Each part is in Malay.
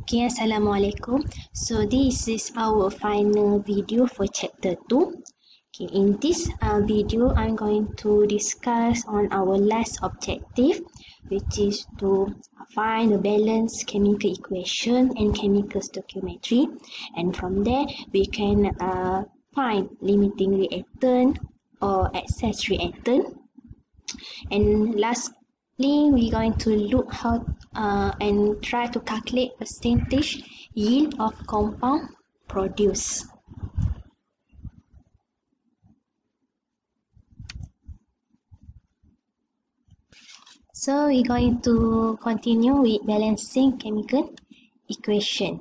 Okay, Assalamualaikum. So this is our final video for chapter 2. Okay, in this video, I'm going to discuss on our last objective, which is to find the balanced chemical equation and chemical stoichiometry. And from there, we can find limiting reactant or excess reactant. And lastly, we're going to look how and try to calculate percentage yield of compound produced. So we're going to continue with balancing chemical equation.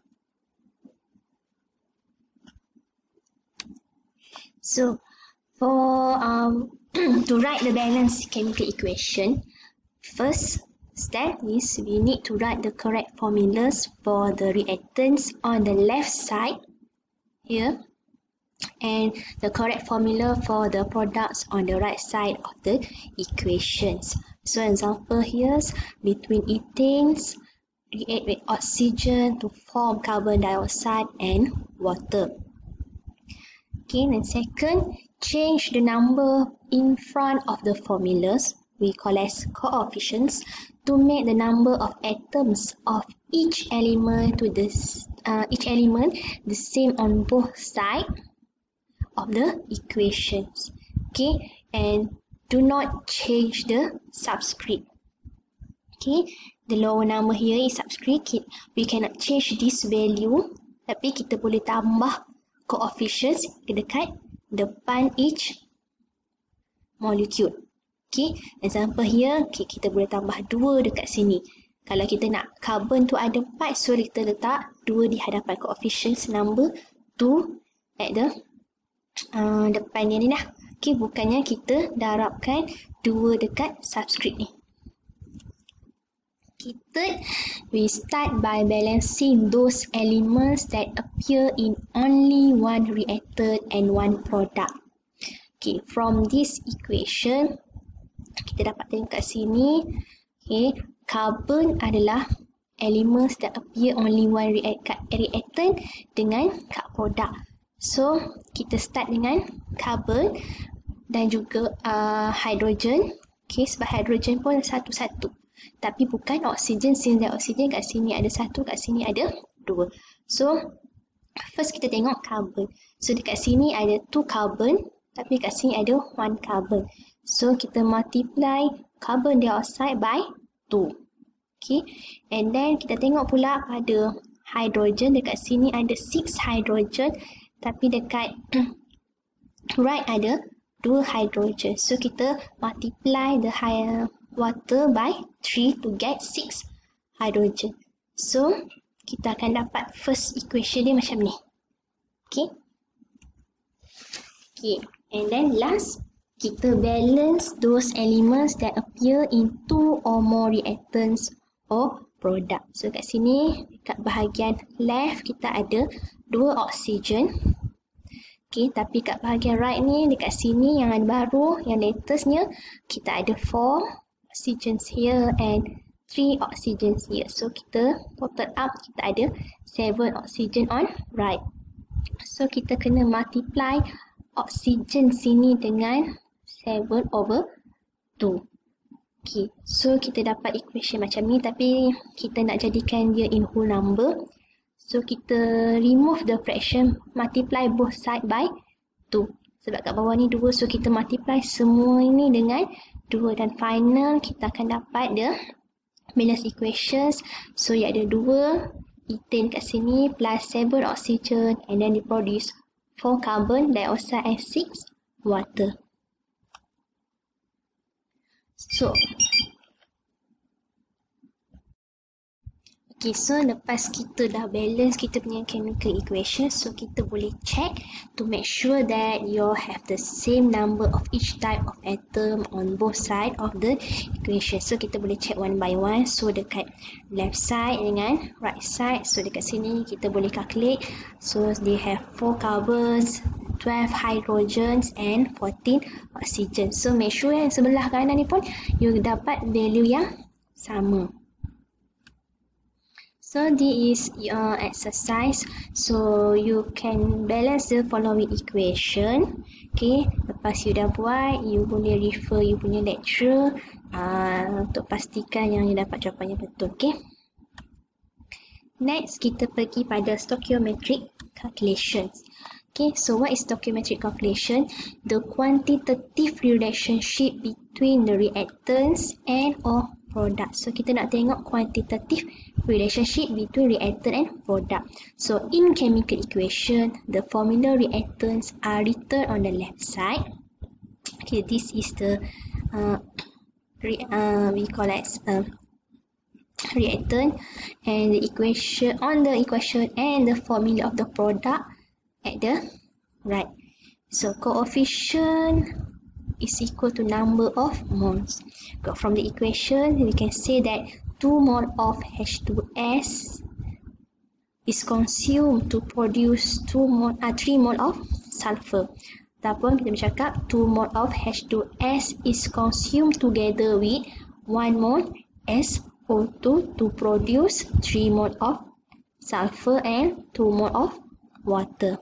So for to write the balanced chemical equation, first step is we need to write the correct formulas for the reactants on the left side here, and the correct formula for the products on the right side of the equations. So example here, between ethanes react with oxygen to form carbon dioxide and water. Okay, and second, change the number in front of the formulas we call as coefficients to make the number of atoms of each element the same on both sides of the equations. Okay, and do not change the subscript. Okay, the lower number here is subscript. We cannot change this value, tapi kita boleh tambah coefficients ke dekat depan each molecule. Okay, example here, okay, kita boleh tambah 2 dekat sini. Kalau kita nak carbon tu ada 4, so kita letak 2 di hadapan coefficients number 2 at the depan ni dah. Okay, bukannya kita darabkan 2 dekat subscript ni. Third, we start by balancing those elements that appear in only one reactant and one product. Okay, from this equation, kita dapat tengok kat sini, okay, carbon adalah elements that appear only one reactant dengan kat product. So, kita start dengan carbon dan juga hydrogen. Okay, sebab hydrogen pun satu-satu. Tapi bukan oksigen, since oksigen kat sini ada 1, kat sini ada 2. So, first kita tengok carbon. So, dekat sini ada 2 carbon, tapi kat sini ada 1 carbon. So, kita multiply carbon dioxide by 2. Okay, and then kita tengok pula pada hydrogen, dekat sini ada 6 hydrogen, tapi dekat right ada 2 hydrogen. So, kita multiply the water by 3 to get 6 hydrogen. So, kita akan dapat first equation dia macam ni. Okay. Okay, and then last, kita balance those elements that appear in 2 or more reactants or product. So, kat sini, kat bahagian left, kita ada 2 oksigen. Okay, tapi kat bahagian right ni, dekat sini yang baru, yang latestnya, kita ada 4 oxygens here and 3 oxygens here. So, kita total up, kita ada 7 oxygen on right. So, kita kena multiply oksigen sini dengan 7/2. Okay, so kita dapat equation macam ni, tapi kita nak jadikan dia in whole number. So, kita remove the fraction, multiply both side by 2. Sebab kat bawah ni 2, so kita multiply semua ini dengan 2. Dan final, kita akan dapat the balance equations. So, ia ada 2 ethane kat sini plus 7 oxygen, and then produce 4 carbon dioxide and 6 water. So, okay, so lepas kita dah balance kita punya chemical equation, so kita boleh check to make sure that you have the same number of each type of atom on both side of the equation. So, kita boleh check one by one. So, dekat left side dengan right side, so dekat sini kita boleh calculate. So, they have 4 carbons, 12 hydrogens and 14 oxygen. So, make sure yang sebelah kanan ni pun you dapat value yang sama. So this is your exercise. So you can balance the following equation. Okay, lepas you dah buat, you boleh refer you punya lecturer untuk pastikan yang you dapat jawapan yang betul. Okay. Next, kita pergi pada stoichiometric calculations. Okay, so what is stoichiometric calculation? The quantitative relationship between the reactants and or product. So kita nak tengok quantitative relationship between reactant and product. So in chemical equation, the formula reactants are written on the left side. Okay, this is the we call it reactant, and the equation on the equation and the formula of the product at the right. So coefficient is equal to number of moles. From the equation, we can say that 2 mole of H2S is consumed to produce 3 mole of sulfur. Ataupun kita bercakap 2 mole of H2S is consumed together with 1 mole SO2 to produce 3 mole of sulfur and 2 mole of water.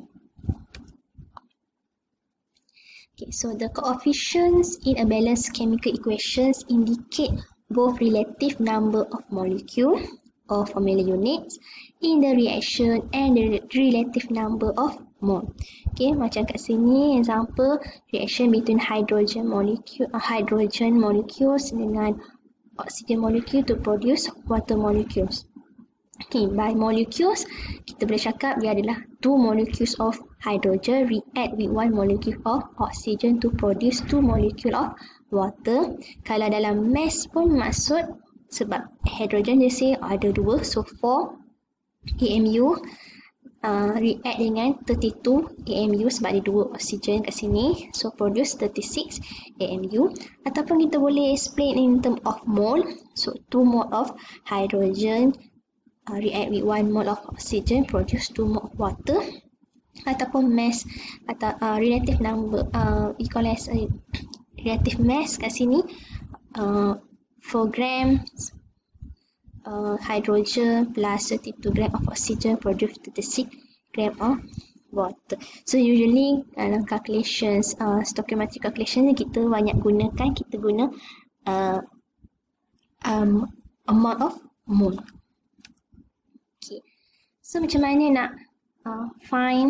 Okay, so the coefficients in a balanced chemical equations indicate both relative number of molecule or formula units in the reaction and the relative number of mole. Okay, macam kat sini example reaction between hydrogen molecules dengan oxygen molecule to produce water molecules. Okay, by molecules, kita boleh cakap dia adalah 2 molecules of hydrogen react with 1 molecule of oxygen to produce 2 molecule of water. Kalau dalam mass pun maksud sebab hydrogen dia say ada 2, so 4 AMU react dengan 32 AMU sebab ada 2 oxygen kat sini, so produce 36 AMU. Ataupun kita boleh explain in term of mole, so 2 mole of hydrogen react with 1 mole of oxygen produce 2 mole of water. Ataupun mass atau relative number, we call as relative mass kat sini 4 grams hydrogen plus 32 gram of oxygen produce 36 gram of water. So usually dalam calculations, stoichiometric calculation ni kita banyak gunakan, kita guna amount of mole. Okay. So macam mana nak find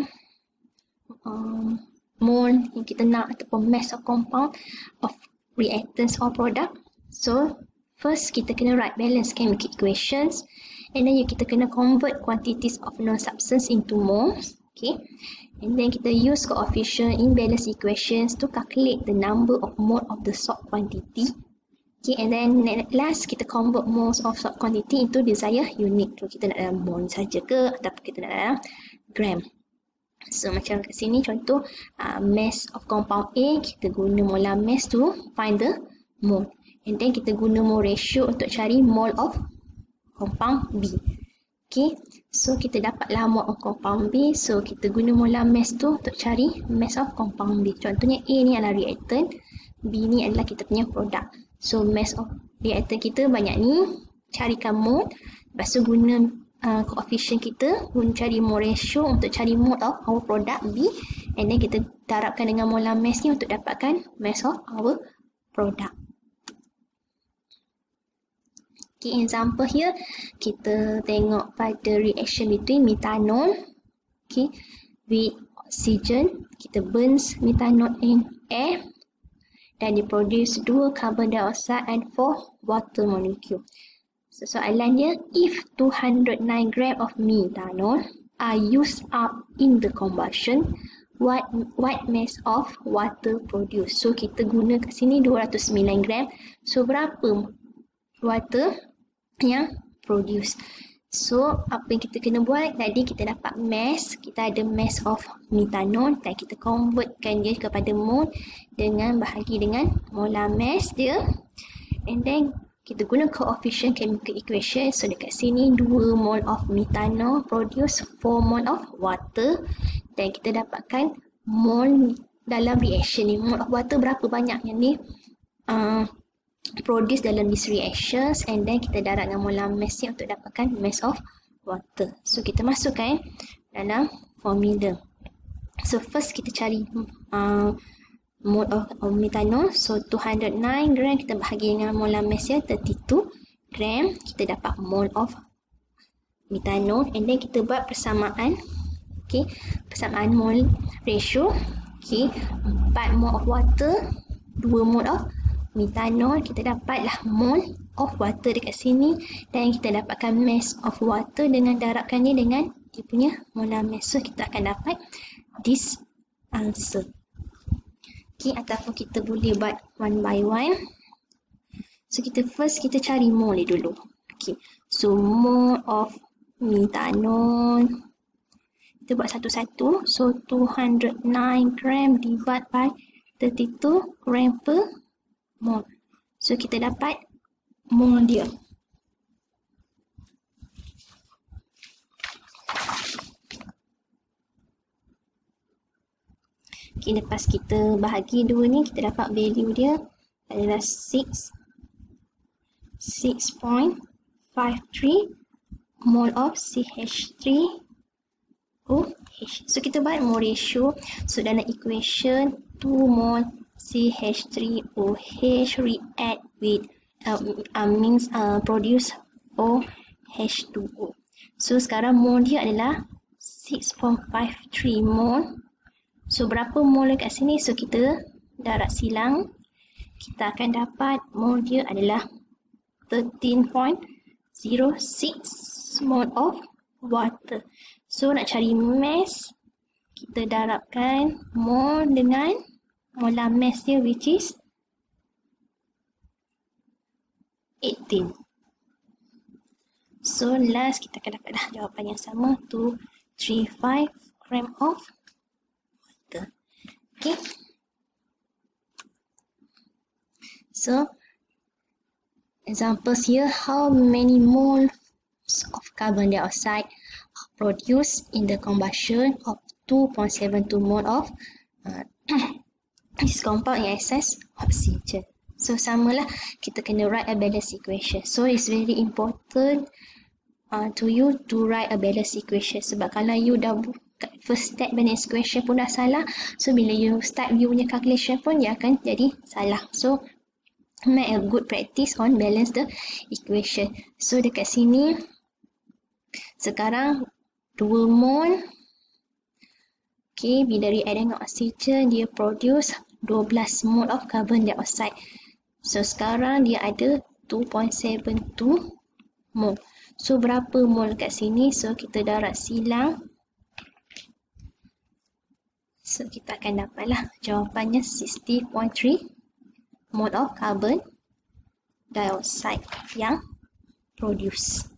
mole yang kita nak ataupun mass of compound of reactants or product? So first kita kena write balance chemical equations, and then kita kena convert quantities of known substance into moles. Okay, and then kita use coefficient in balance equations to calculate the number of mole of the salt quantity. Okay, and then last kita convert moles of salt quantity into desired unit. So kita nak dalam mole saja ke ataupun kita nak dalam gram. So macam kat sini contoh mass of compound A, kita guna molar mass to find the mole. And then kita guna mole ratio untuk cari mole of compound B. Okay, so kita dapatlah mole of compound B. So kita guna molar mass tu untuk cari mass of compound B. Contohnya A ni adalah reactant, B ni adalah kita punya product. So mass of reactant kita banyak ni, carikan mole. Lepas tu guna coefficient kita, guna cari mole ratio untuk cari mole of our product B. And then kita darabkan dengan molar mass ni untuk dapatkan mass of our product. Okay, example here, kita tengok pada reaction between methanol, okay, with oxygen. Kita burns methanol in air dan diproduce 2 carbon dioxide and 4 water molecule. So soalan dia, if 209 gram of methanol are used up in the combustion, what mass of water produced? So kita guna kat sini 209 gram. So berapa water yang produce? So apa yang kita kena buat tadi, kita dapat mass, kita ada mass of methanol dan kita convertkan dia kepada mole dengan bahagi dengan molar mass dia, and then kita guna coefficient chemical equation. So dekat sini 2 mole of methanol produce 4 mole of water, dan kita dapatkan mole dalam reaction ni. Mole of water berapa banyak yang ni produce dalam these reactions, and then kita darab dengan molar mass ni untuk dapatkan mass of water. So kita masukkan dalam formula. So first kita cari mole of methanol. So 209 gram kita bahagi dengan molar mass dia 32 gram, kita dapat mole of methanol. And then kita buat persamaan, okay, persamaan mole ratio. Okay, 4 mole of water, 2 mole of methanol, kita dapatlah mole of water dekat sini, dan kita dapatkan mass of water dengan darabkannya dengan dia punya molar mass. So kita akan dapat this answer. Okay, ataupun kita boleh buat one by one. So kita first kita cari mole dulu. Okay, so mole of methanol kita buat satu-satu. So 209 gram divide by 32 gram per mole. So kita dapat mole dia. Okay, lepas kita bahagi dua ni, kita dapat value dia adalah 6.53 mole of CH3OH. So kita buat mole ratio. So dalam equation 2 mole CH3OH react with produce OH2O. So sekarang mole dia adalah 6.53 mole. So berapa mole kat sini? So kita darab silang, kita akan dapat mole dia adalah 13.06 mole of water. So nak cari mass, kita darabkan mole dengan molar mass dia, which is 18. So last kita akan dapatlah jawapan yang sama, 235 gram of water. Okay. So examples here, how many moles of carbon dioxide are produced in the combustion of 2.72 mole of this compound in excess oxygen. So samalah, kita kena write a balanced equation. So it's very important to you to write a balanced equation. Sebab kalau you dah first step balanced equation pun dah salah, so bila you start you punya calculation pun dia akan jadi salah. So make a good practice on balance the equation. So dekat sini sekarang 2 mole, okay, bila react dengan oksigen dia produce 12 mole of carbon dioxide. So sekarang dia ada 2.72 mole. So berapa mole kat sini? So kita darab silang. So kita akan dapatlah jawapannya 60.3 mole of carbon dioxide yang produce.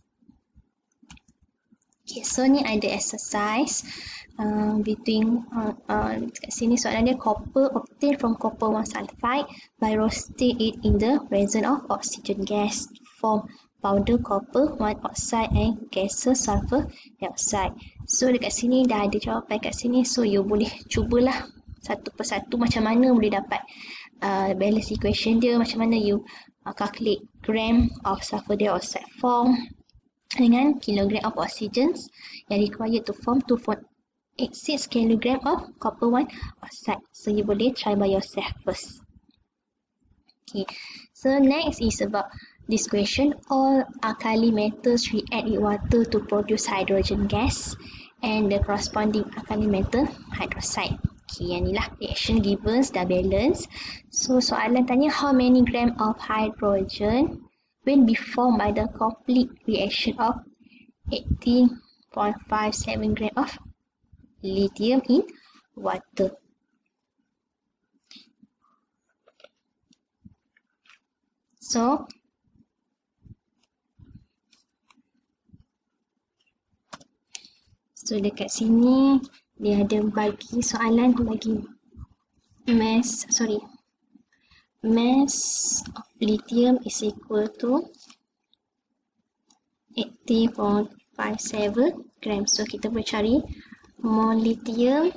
Okay, so ni ada exercise between kat sini soalan dia, copper obtained from copper 1 sulfide by roasting it in the presence of oxygen gas form powder copper 1 oxide and gaseous sulfur dioxide. So dekat sini dah ada jawapan kat sini, so you boleh cubalah satu persatu macam mana boleh dapat balance equation dia, macam mana you calculate gram of sulfur dioxide form dengan kilogram of oxygen yang required to form 2.86 kg of copper 1 oxide. So you boleh try by yourself first. Okay, so next is about this question. All alkali metals react with water to produce hydrogen gas and the corresponding alkali metal hydroxide. Okay, yang ni lah reaction given dah balance. So soalan tanya how many gram of hydrogen will be formed by the complete reaction of 18.57 gram of lithium in water. So dekat sini dia ada bagi soalan bagi mass of lithium is equal to 80.57 gram. So kita boleh cari mole lithium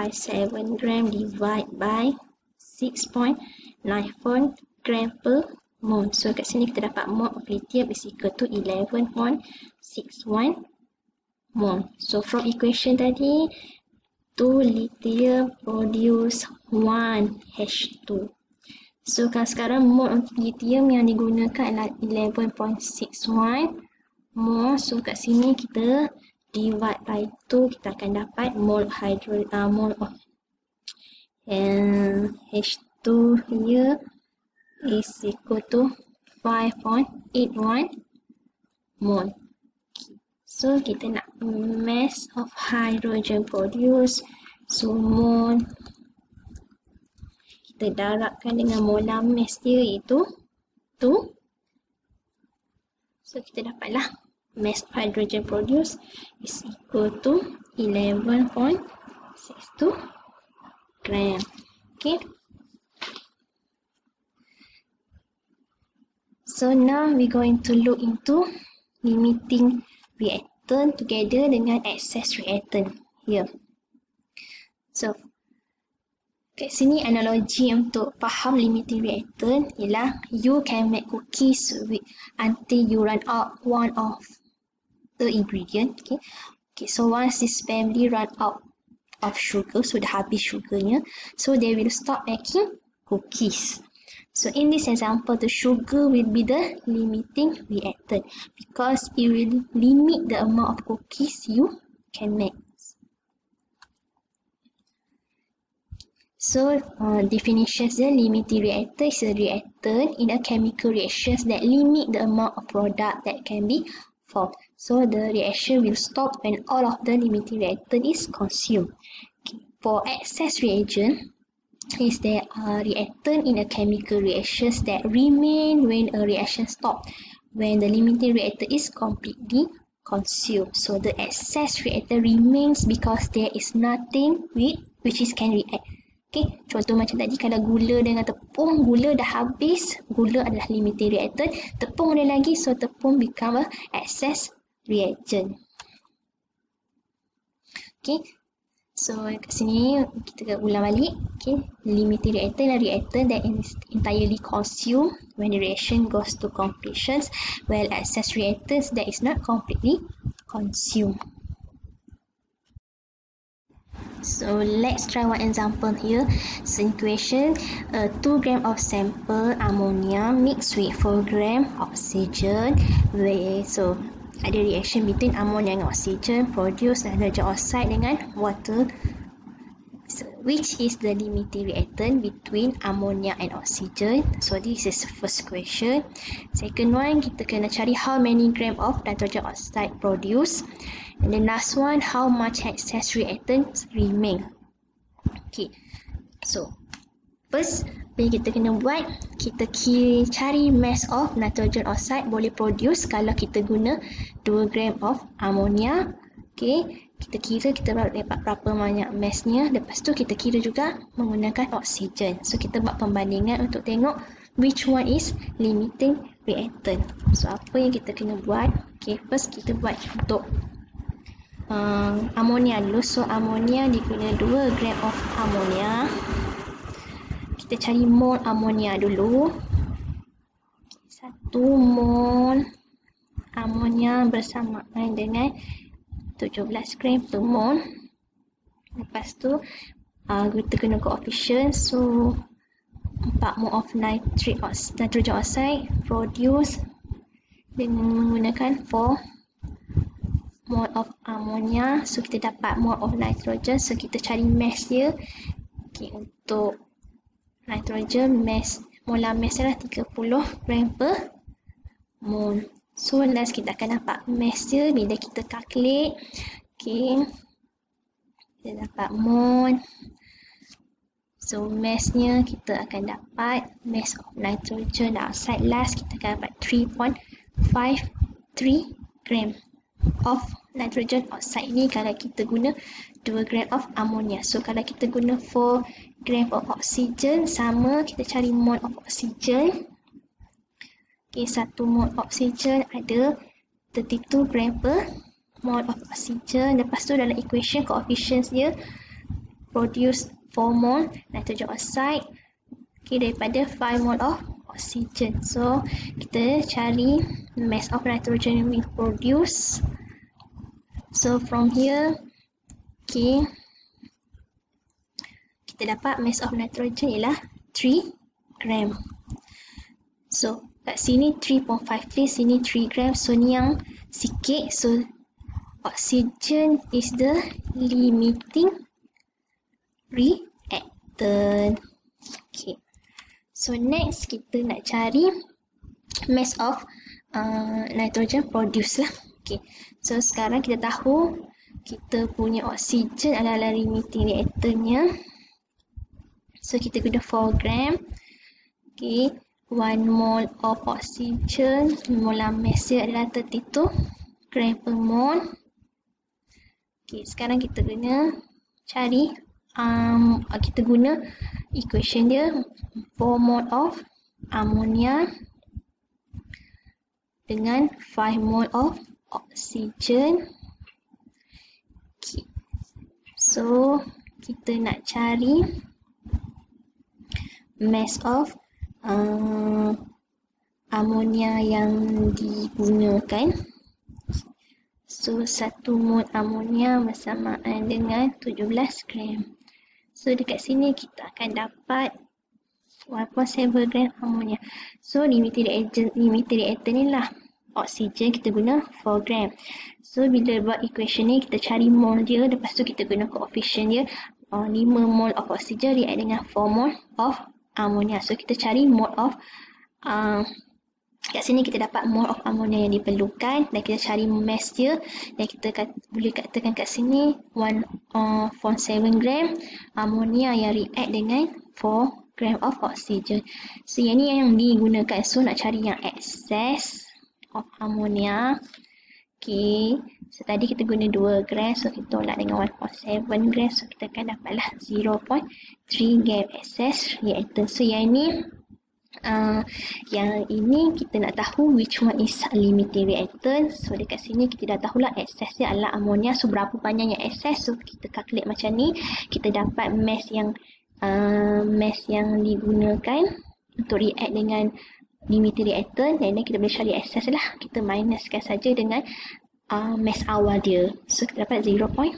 80.57 gram divide by 6.94 gram per mole. So kat sini kita dapat mole of lithium is equal to 11.61 mole. So from equation tadi, 2 lithium produce 1 H2. So kalau sekarang mole untuk lithium yang digunakan adalah 11.61 mole. So kat sini kita divide by 2, kita akan dapat mole of H2 here is equal to 5.81 mole. So kita nak mass of hydrogen produced, so mole kita darabkan dengan molar mass dia iaitu 2. So kita dapatlah mass of hydrogen produced is equal to 11.62 gram. Okay. So now we're going to look into limiting reactant together dengan excess reactant here. So kat sini analogi untuk faham limiting reactant ialah you can make cookies until you run out one of the ingredient. Okay, so once this family run out of sugar, so dah habis sugarnya, so they will stop making cookies. So in this example, the sugar will be the limiting reactant because it will limit the amount of cookies you can make. So definitions, the limiting reactant is a reactant in a chemical reactions that limit the amount of product that can be formed. So the reaction will stop when all of the limiting reactant is consumed. Okay. For excess reagent, is there are reactant in a chemical reactions that remain when a reaction stops, when the limiting reactant is completely consumed. So the excess reactant remains because there is nothing which is can react. Okay, contoh macam tadi, kalau gula dengan tepung, gula dah habis, gula adalah limiting reactant, tepung ada lagi, so tepung become a excess reagent. Okay, so kat sini kita ulang balik. Okay, limiting reactant adalah reactant that is entirely consumed when the reaction goes to completion, while excess reactants that is not completely consumed. So let's try one example here. So in question, 2 gram of sample ammonia mixed with 4 gram oxygen. So ada reaction between ammonia dengan oxygen, produce nitrogen oxide dengan water. So which is the limiting reactant between ammonia and oxygen? So this is the first question. Second one, kita kena cari how many gram of nitrogen oxide produced. And then last one, how much excess reactants remain. Okay, so first, apa yang kita kena buat, kita cari mass of nitrogen oxide boleh produce kalau kita guna 2 gram of ammonia. Okay, kita kira kita dapat berapa banyak massnya. Lepas tu kita kira juga menggunakan oksigen. So kita buat pembandingan untuk tengok which one is limiting reactant. So apa yang kita kena buat? Okay, first kita buat untuk ammonia dulu. So ammonia diguna 2 gram of ammonia. Kita cari mol ammonia dulu. 1 mol ammonia bersamaan dengan 17 gram per mol. Lepas tu kita guna coefficient, so 4 mol of nitrogen oxide produce dengan menggunakan 4 mol of ammonia. So kita dapat mol of nitrogen, so kita cari mass dia. Okay, untuk nitrogen mass, molar mass adalah 30 gram per mol. So last kita akan dapat mass dia bila kita calculate. Okay, kita dapat mol. So massnya kita akan dapat mass of nitrogen dioxide last kita akan dapat 3.53 gram of nitrogen oxide ni kalau kita guna 2 gram of ammonia. So kalau kita guna 4 gram of oxygen, sama kita cari mol of oxygen. Okay, 1 mol oxygen ada 32 gram per mol of oxygen. Lepas tu dalam equation coefficients dia produce 4 mol nitrogen oxide, okay, daripada 5 mol of oxygen. So kita cari mass of nitrogen we produce. So from here, okay, kita dapat mass of nitrogen ialah 3 gram. So kat sini 3.53, sini 3 gram. So ni yang sikit. So oxygen is the limiting reactant. Okay. So next kita nak cari mass of nitrogen produce lah. Okay. So sekarang kita tahu kita punya oksigen adalah limiting reactantnya. So kita guna 4 gram. Okay. 1 mole of oxygen, molar mass dia adalah 32 gram per mole. Okay. Sekarang kita guna cari kita guna equation dia 4 mole of ammonia dengan 5 mole of oxygen. Okay. So kita nak cari mass of ammonia yang digunakan. So 1 mol ammonia bersamaan dengan 17 gram. So dekat sini kita akan dapat 1.7 gram ammonia. So limiting reactant ni lah oksigen, kita guna 4 gram. So bila buat equation ni kita cari mol dia, lepas tu kita guna coefficient dia 5 mol of oksigen react dengan 4 mol of ammonia. So kita cari mol of kat sini kita dapat mol of ammonia yang diperlukan dan kita cari mass dia, dan kita boleh katakan kat sini 1.7 gram ammonia yang react dengan 4 gram of oxygen. So yang ni yang digunakan. So nak cari yang excess of ammonia. Okay. So tadi kita guna 2 gram. So kita tolak dengan 1.7 gram. So kita akan dapatlah 0.3 gram excess reactant. So yang ini kita nak tahu which one is limiting reactant. So dekat sini kita dah tahulah excess dia adalah ammonia. So berapa panjang yang excess. So kita calculate macam ni. Kita dapat mass yang digunakan untuk react dengan limiting reactant, dan then kita boleh cari excess lah. Kita minuskan saja dengan mass awal dia. So kita dapat 0.3.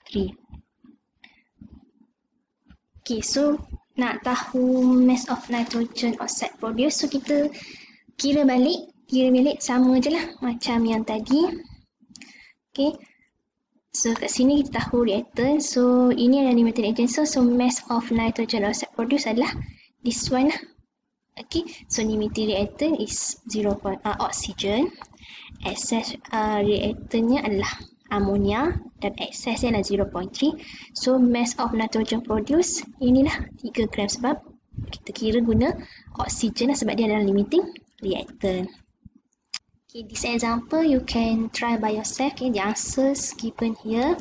Okay, so nak tahu mass of nitrogen oxide produce, so kita kira balik sama je lah macam yang tadi. Okay, so kat sini kita tahu reactant. So ini adalah limiting reagent. So mass of nitrogen oxide produce adalah this one lah. Okay, so limiting reactant is 0. Oxygen. Excess reactantnya adalah ammonia dan excess adalah 0.3. So mass of nitrogen produce inilah 3 gram sebab kita kira guna oksigen lah sebab dia adalah limiting reactant. Okay, this example you can try by yourself. Okay, the answers given here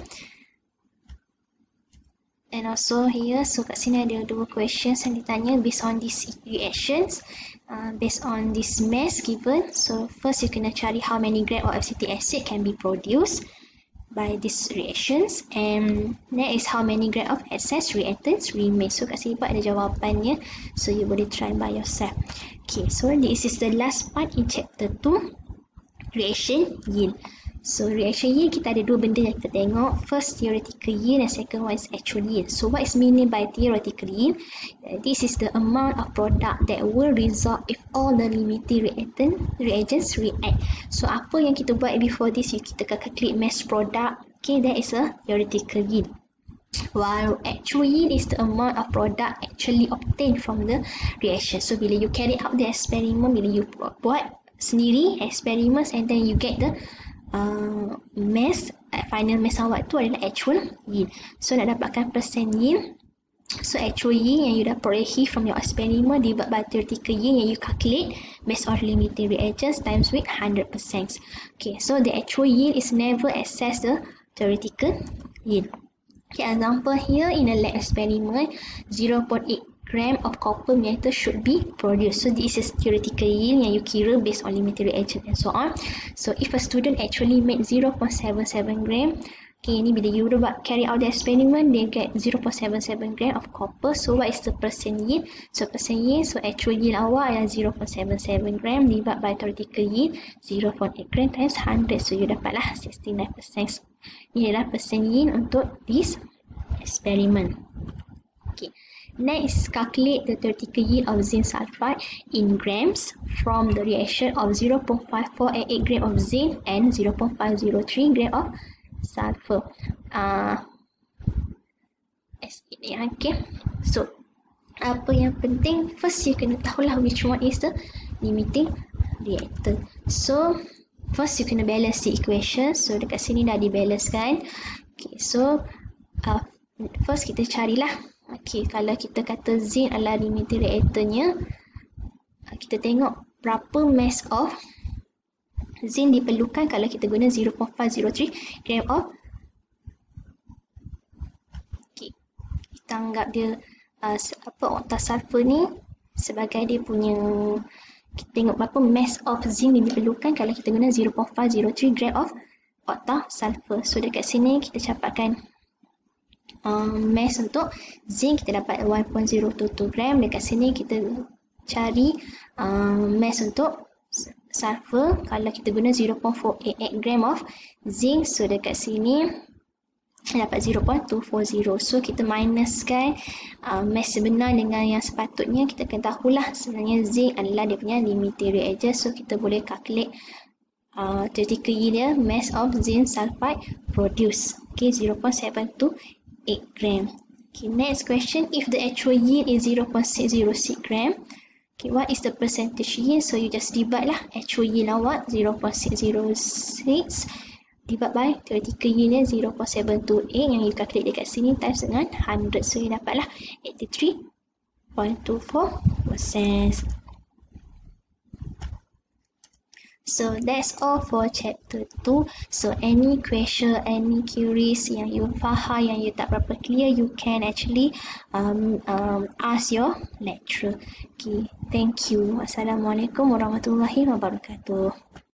and also here. So kat sini ada 2 questions yang ditanya based on these reactions, based on this mass given. So first you kena cari how many gram of acetic acid can be produced by these reactions, and next is how many gram of excess reactants remain. So kat sini pun ada jawapannya, so you boleh try by yourself. Okay, so this is the last part in chapter 2, reaction yield. So reaction yield kita ada 2 benda yang kita tengok. First theoretical yield and second one is actual yield. So what is meant by theoretical yield? This is the amount of product that will result if all the limiting reagents react. So apa yang kita buat before this, kita calculate mass product. Okay, that is a theoretical yield. While actual yield is the amount of product actually obtained from the reaction. So bila you carry out the experiment, bila you buat sendiri experiments and then you get the mass, final mass awal tu adalah actual yield. So nak dapatkan percent yield, so actual yield yang you dah perolehi from your experiment divided by theoretical yield yang you calculate based on limiting reagents times with 100%. Okay, so the actual yield is never excess the theoretical yield. Okay, example here in a lab experiment, 0.8 gram of copper metal should be produced. So this is theoretical yield yang you kira based on limiting reagent and so on. So if a student actually made 0.77 gram Okay, ni bila you carry out the experiment, they get 0.77 gram of copper. So what is the percent yield? So percent yield, so actual yield awak adalah 0.77 gram divided by theoretical yield 0.8 gram times 100. So you dapatlah 69%. Ini adalah percent yield untuk this experiment. Okay. Next, calculate the theoretical yield of zinc sulfide in grams from the reaction of 0.5488 gram of zinc and 0.503 gram of sulfur. Okay. So, apa yang penting, first you kena tahulah which one is the limiting reactor. So, first you kena balance the equation. So, dekat sini dah dibalancekan. Okay, so first kita carilah. Okay, kalau kita kata zinc adalah limiting reactornya, kita tengok berapa mass of zinc diperlukan kalau kita guna 0.503 gram of. Okay, kita anggap dia okta sulfur ni sebagai dia punya, kita tengok berapa mass of zinc yang diperlukan kalau kita guna 0.503 gram of okta sulfur. So dekat sini kita capatkan mass untuk zinc, kita dapat 1.022 gram. Dekat sini kita cari mass untuk sulfur kalau kita guna 0.488 gram of zinc. So dekat sini dapat 0.240. So kita minuskan mass sebenar dengan yang sepatutnya. Kita kena tahulah sebenarnya zinc adalah dia punya limiting reagent. So kita boleh calculate theoretical yield dia, mass of zinc sulfide produced. Okay, 0.728 gram. Okay, next question, if the actual yield is 0.606 gram, okay, what is the percentage yield? So you just divide lah actual yield awak 0.606 divide by theoretical yield 0.728 yang you calculate dekat sini times dengan 100. So you dapatlah 83.24%. So that's all for chapter 2. So any question, any queries yang you faham, yang you tak berapa clear, you can actually ask your lecturer. Okay, thank you. Assalamualaikum warahmatullahi wabarakatuh.